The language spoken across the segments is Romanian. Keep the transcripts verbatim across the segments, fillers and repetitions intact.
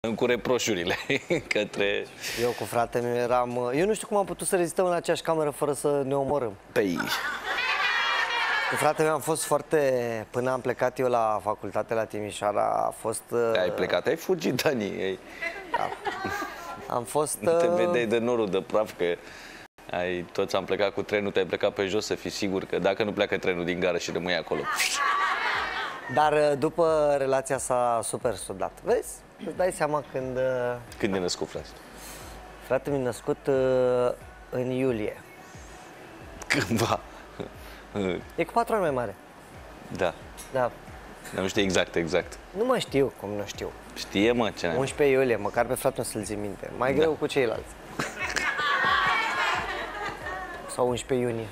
cu reproșurile către... Eu cu fratele meu eram... Eu nu știu cum am putut să rezistăm în aceeași cameră fără să ne omorâm. Păi... Cu fratele meu am fost foarte... Până am plecat eu la facultate la Timișoara, a fost... Ai plecat, ai fugit, Dani. Ai... Da. Am fost... Nu te vedeai de norul de praf, că ai, toți am plecat cu trenul, te-ai plecat pe jos să fii sigur că dacă nu pleacă trenul din gară și rămâi acolo. Dar după relația s-a super sudat. Vezi? Îți dai seama când... Când e născut, frate? Fratele meu născut în iulie. Cândva. E cu patru ani mai mare. Da. Da. Nu știu exact, exact. Nu mă știu cum nu știu. Știe, mă, ce unsprezece iulie, măcar pe fratele meu să-l țin minte. Mai greu da. cu ceilalți. Sau unsprezece iunie.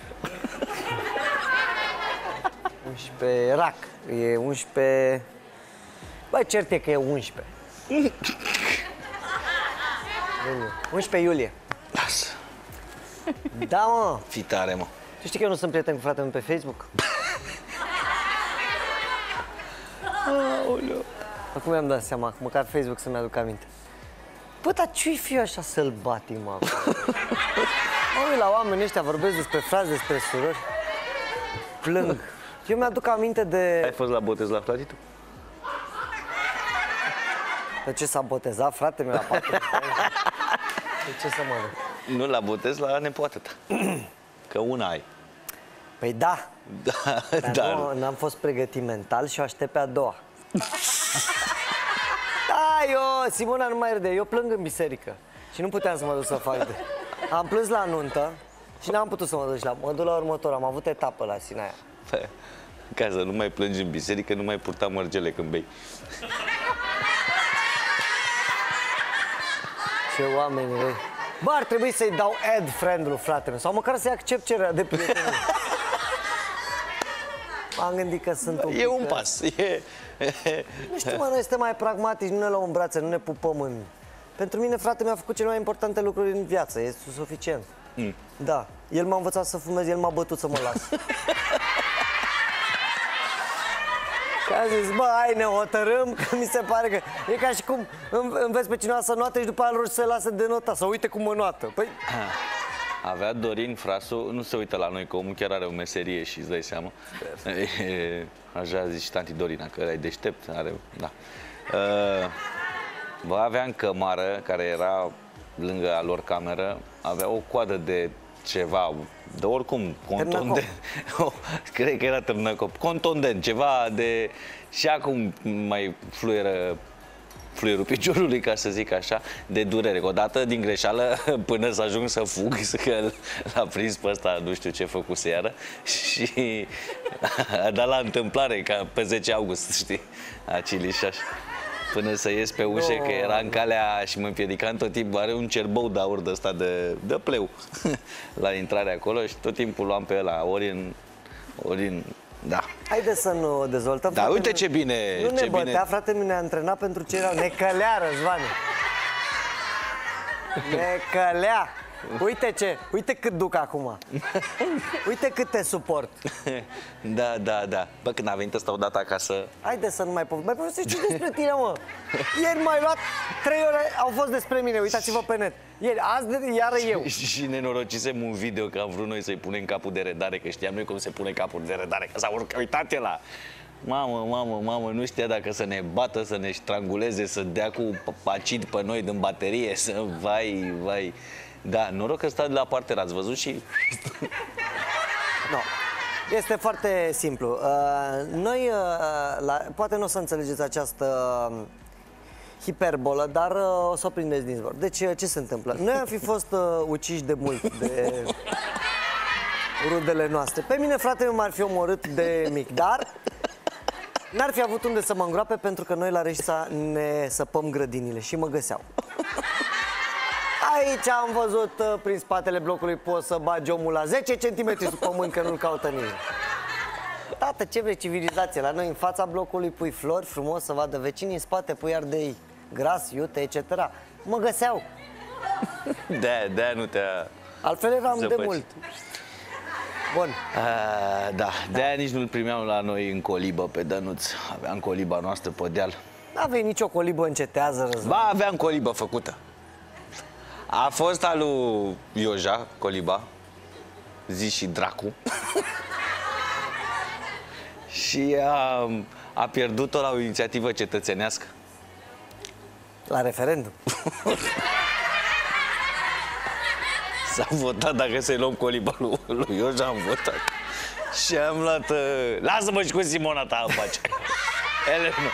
unsprezece rac. E unsprezece... Băi, cert e că e unsprezece. unsprezece iulie. Lasă. Da, mă. Fii tare, mă. Tu știi că eu nu sunt prieten cu fratele meu pe Facebook? Aoleu. Acum mi-am dat seama, măcar Facebook să-mi aduc aminte. Bă, dar ce-i fi așa sălbatic, mă? Mă, la oamenii ăștia vorbesc despre frați, despre surori. Plâng. Eu mi-aduc aminte de... Ai fost la botez la frate tu? De ce s-a botezat fratele meu la patru? De ce să mă duc? Nu la botez, la nepoată ta. Că una ai. Păi da. Da, dar dar... nu, n-am fost pregătit mental și o aștept pe a doua. Da, eu, Simona nu mai râde, eu plâng în biserică. Și nu puteam să mă duc să fac de... Am plâns la nuntă și n-am putut să mă duc la... Mă duc la următor, am avut etapă la Sinaia. Păi, ca să nu mai plângi în biserică, nu mai purta mărgele când bei. Ce oameni răi. Bă, ar trebui să-i dau add friend-ul fratele meu, sau măcar să-i accept cererea de prietenie. M-am gândit că sunt un E un pas. E... Nu știu, mă, noi suntem mai pragmatici, nu ne luăm în brațe, nu ne pupăm în... Pentru mine, fratele meu a făcut cele mai importante lucruri în viață, e suficient. Mm. Da, el m-a învățat să fumez, el m-a bătut să mă las. Că a zis, bă, hai, ne hotărâm, că mi se pare că e ca și cum înveți pe cineva să noate și după aia îl rogi să se lasă de notat, să uite cum mă noată. Păi... Avea Dorin, frasul, nu se uită la noi, că omul chiar are o meserie și îți dai seama. E, așa zici tanti Dorina, că e deștept, are, da. Bă, avea în cămară, care era lângă a lor cameră, avea o coadă de ceva, de oricum, contondent. Cred că era târnăcop. Contondent, ceva de... Și acum mai fluieră fluierul piciorului, ca să zic așa, de durere. Odată, din greșeală, până să ajung să fug, că l-a prins pe ăsta, nu știu ce făcuse iară, și a dat la întâmplare, ca pe zece august, știi, acilișaș. Până să ies pe ușă, no. Că era în calea și mă împiedica în tot timpul. Are un cerbou de aur de ăsta de, de pleu la intrare acolo și tot timpul luam pe ăla, ori în... Ori în da. Haideți să nu dezvoltăm. Da, uite ce bine. Nu ne ce bătea, bine. fratele meu ne-a antrenat pentru ce erau. Ne călea, Răzvane. Ne călea. Uite ce, uite cât duc acum. Uite cât te suport. Da, da, da. Bă, când a venit ăsta odată acasă... Haide să nu mai povestești. Mai povestești și despre tine, mă. Ieri m-ai luat, trei ore au fost despre mine, uitați-vă pe net. Ieri, azi, iară eu. Și, și nenorocisem un video că am vrut noi să-i punem capul de redare, că știam noi cum se pune capul de redare, că s-a uitat el la... Mamă, mamă, mamă, nu știa dacă să ne bată, să ne stranguleze, să dea cu acid pe noi din baterie, să... Vai, vai... Da, noroc că stă de la parter, ați văzut și... No. Este foarte simplu. Uh, noi, uh, la, poate nu o să înțelegeți această uh, hiperbolă, dar uh, o să o prindeți din zbor. Deci, uh, ce se întâmplă? Noi am fi fost uh, uciși de mult de rudele noastre. Pe mine, fratele meu m-ar fi omorât de mic, dar n-ar fi avut unde să mă îngroape pentru că noi la Reșița ne săpăm grădinile și mă găseau. Aici am văzut, uh, prin spatele blocului, poți să bagi omul la zece centimetri sub pământ, că nu-l caută nimeni. Tată, ce vrei, civilizație? La noi, în fața blocului, pui flori frumos să vadă vecinii, în spate pui ardei gras, iute, et cetera. Mă găseau. De-aia, de-aia nu te-a... Altfel eram zăpăci. de mult. Bun. A, da, de-aia nici nu-l primeam la noi în colibă pe Dănuț. Aveam coliba noastră pe deal. N-aveai nicio colibă, încetează, Răzvan. Ba, aveam colibă făcută. A fost al lui Ioja, coliba, zi și dracu. Și a, a pierdut-o la o inițiativă cetățenească. La referendum. S-a votat dacă să-i luăm coliba lui, lui Ioja, am votat. Și am luat... Uh, lasă-mă și cu Simona ta în pace. Elena.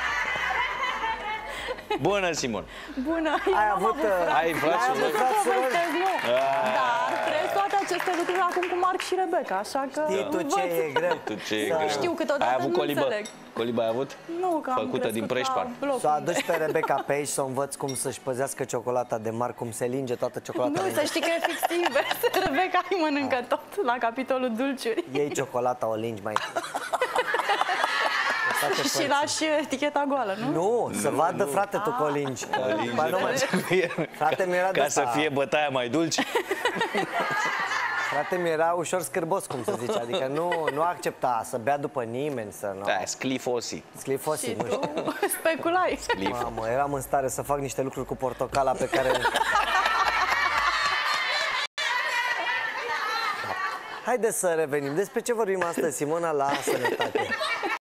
Bună, Simon. Bună. Ai avut... Ai frați ai avut frați surori? Nu. Dar trăiesc toate aceste lucruri acum cu Marc și Rebecca, așa că Știi tu ce e greu? Tu ce e Să- greu? Știu, câteodată Ai avut nu colibă? înțeleg. Coliba ai avut? Nu, că am Făcută din crescut preșpar. la bloc. Să o aduci pe Rebecca pe aici să o învăț cum să-și păzească ciocolata de Marc, cum se linge toată ciocolata. Nu, să știi că e fix invers. Rebecca îi mănâncă tot la capitolul dulciuri. Iei ciocolata, o lingi mai... Și lași eticheta goală, nu? Nu, să vadă frate tu că o lingi. Ba, nu mai- Frate, mi-era de Ca să asta. fie bătaia mai dulce. Frate, mi-era ușor scârbos, cum se zice. Adică nu, nu accepta să bea după nimeni, să nu... Da, sclifosi. Sclifosi, Și nu știu. tu speculai. Mamă, eram în stare să fac niște lucruri cu portocala pe care... Haideți să revenim. Despre ce vorbim astăzi, Simona, la sănătate?